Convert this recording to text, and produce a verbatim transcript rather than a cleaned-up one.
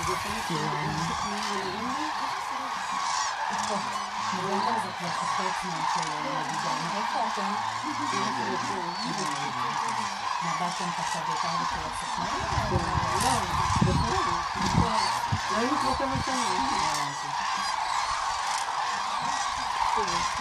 נובמבר זה כבר פחות זמן של מדידה. איפה אתם? נבטתם ככה בעיקר בשביל הסכמה? לא, בכלל. לא היינו כמו כמה שנים.